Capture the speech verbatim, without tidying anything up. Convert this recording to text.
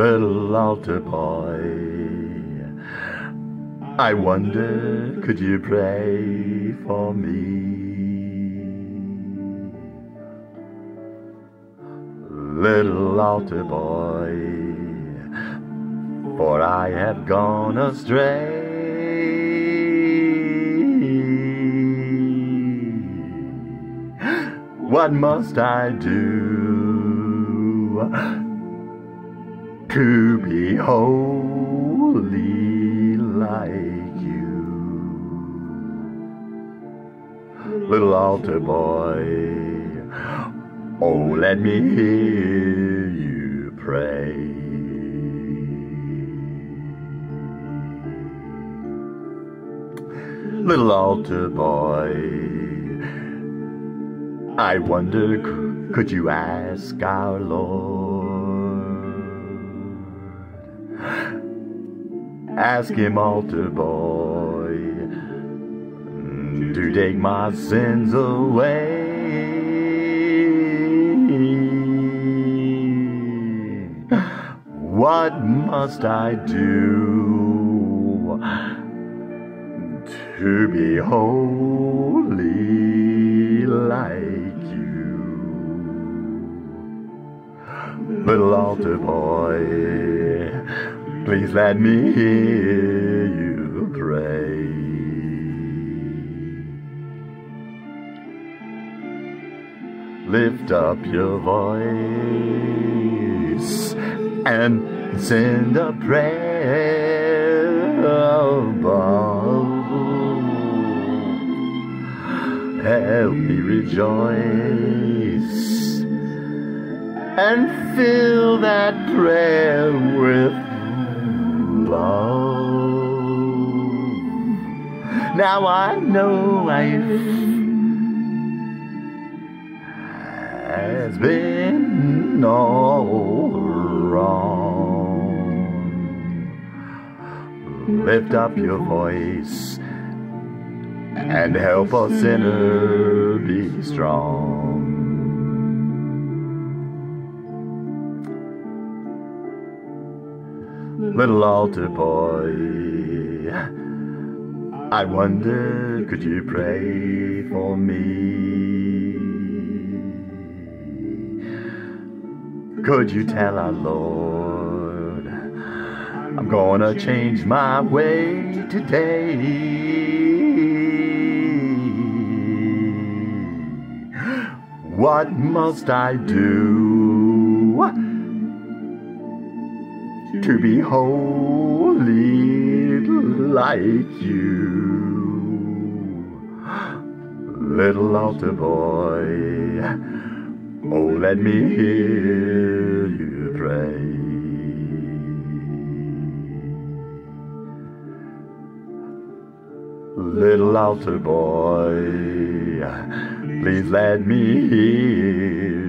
Little altar boy, I wonder, could you pray for me? Little altar boy, for I have gone astray. What must I do to be holy like you? Little altar boy, oh, let me hear you pray. Little altar boy, I wonder, could you ask our Lord? Ask him, altar boy, to take my sins away. What must I do to be holy like you? Little altar boy, please let me hear you pray. Lift up your voice and send a prayer above. Help me rejoice and fill that prayer with love. Now I know life has been all wrong. Lift up your voice and help a sinner be strong. Little altar boy, I wonder, could you pray for me? Could you tell our Lord, I'm gonna change my way today? What must I do to be holy like you? Little altar boy, oh, let me hear you pray. Little altar boy, please let me hear